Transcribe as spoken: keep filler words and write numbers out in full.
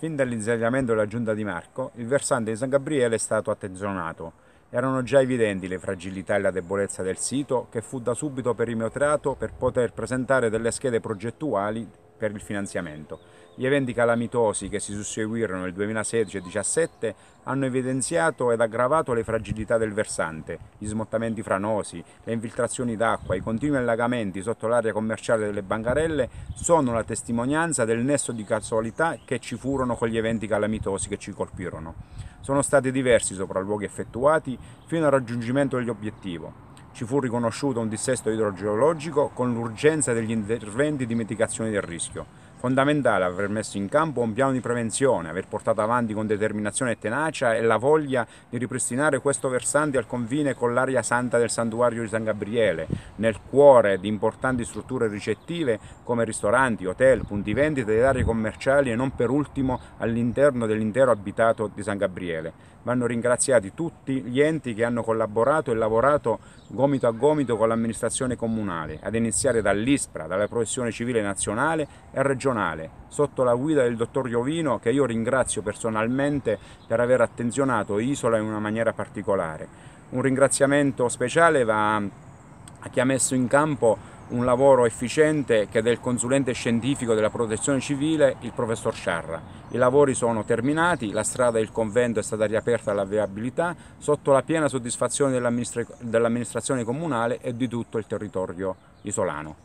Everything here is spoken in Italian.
Fin dall'insediamento della giunta Di Marco, il versante di San Gabriele è stato attenzionato. Erano già evidenti le fragilità e la debolezza del sito, che fu da subito perimetrato per poter presentare delle schede progettuali per il finanziamento. Gli eventi calamitosi che si susseguirono nel duemilasedici e duemiladiciassette hanno evidenziato ed aggravato le fragilità del versante, gli smottamenti franosi, le infiltrazioni d'acqua, i continui allagamenti sotto l'area commerciale delle bancarelle sono la testimonianza del nesso di casualità che ci furono con gli eventi calamitosi che ci colpirono. Sono stati diversi i sopralluoghi effettuati fino al raggiungimento dell'obiettivo. Ci fu riconosciuto un dissesto idrogeologico con l'urgenza degli interventi di mitigazione del rischio. Fondamentale aver messo in campo un piano di prevenzione, aver portato avanti con determinazione e tenacia e la voglia di ripristinare questo versante al confine con l'area santa del santuario di San Gabriele, nel cuore di importanti strutture ricettive come ristoranti, hotel, punti vendita ed aree commerciali e non per ultimo all'interno dell'intero abitato di San Gabriele. Vanno ringraziati tutti gli enti che hanno collaborato e lavorato gomito a gomito con l'amministrazione comunale, ad iniziare dall'ISPRA, dalla Protezione Civile Nazionale e regionale, sotto la guida del dottor Iovino, che io ringrazio personalmente per aver attenzionato Isola in una maniera particolare. Un ringraziamento speciale va a chi ha messo in campo un lavoro efficiente che è del consulente scientifico della Protezione Civile, il professor Sciarra. I lavori sono terminati, la strada del convento è stata riaperta alla viabilità sotto la piena soddisfazione dell'amministrazione comunale e di tutto il territorio isolano.